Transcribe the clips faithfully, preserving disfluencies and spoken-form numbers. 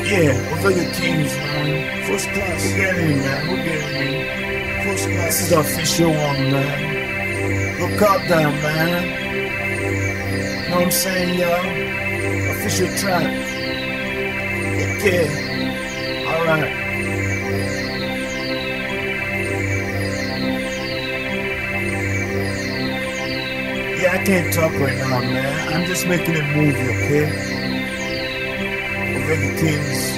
Yeah, Ovega Kings, man. First class. We're getting in, man. We're getting in. First class. This is the official one, man. Look out there, man. Know what I'm saying, y'all? Official track. Okay. Alright. Yeah, I can't talk right now, man. I'm just making a movie, okay? Ovega Kings.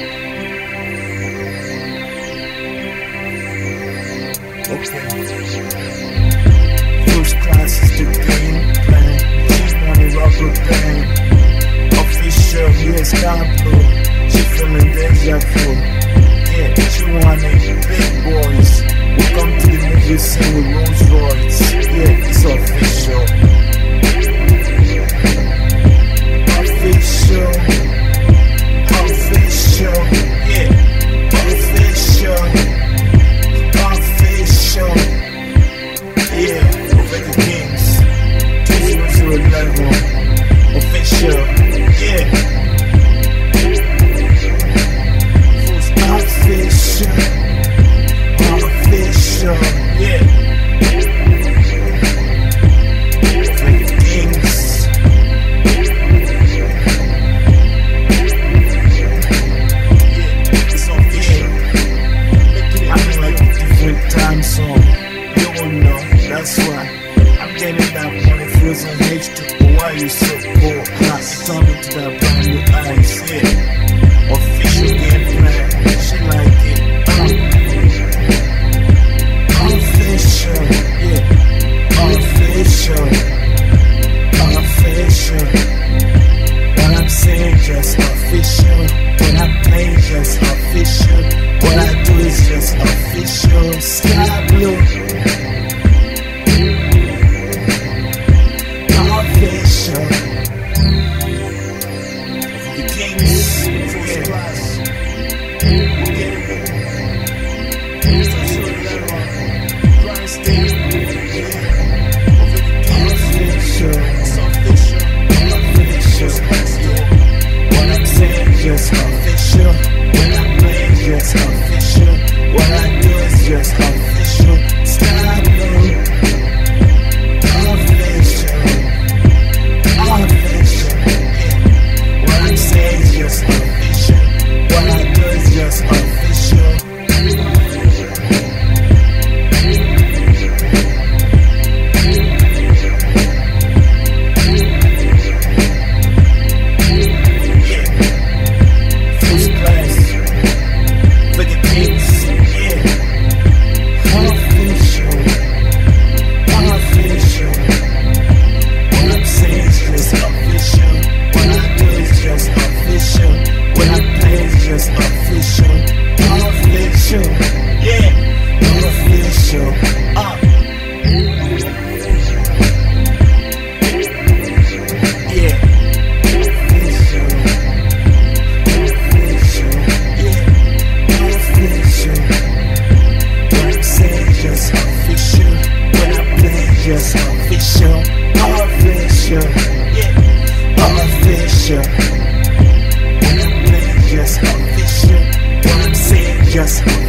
Okay. First class is the game plan. G-Money rubber band. Official, yes, God blue. She feeling deja vu. Yeah, she wanted big boys. Welcome to the movie scene with Rolls Royce. Yeah, it's official. Official. Official. Yeah. Official. Official. Yeah. Ovega Kings. two zero zero eleven. Official. Yeah. Official. Official. Yeah. That's why I'm getting that money, frozen H two. Why you so poor? Class turn into that brand new eyes, yeah. Official game plan, she like it. Uh. Official, yeah. Official, official. What I'm saying just official. When I play just official. What I do is just official. Sky blue. Just official. When I play, just official. What I do is just official. Sky blue. Official. Official. Yeah. What I'm saying is just official. What I do is just official. Just official, official, yeah, official. When I play just official, what I'm saying just official.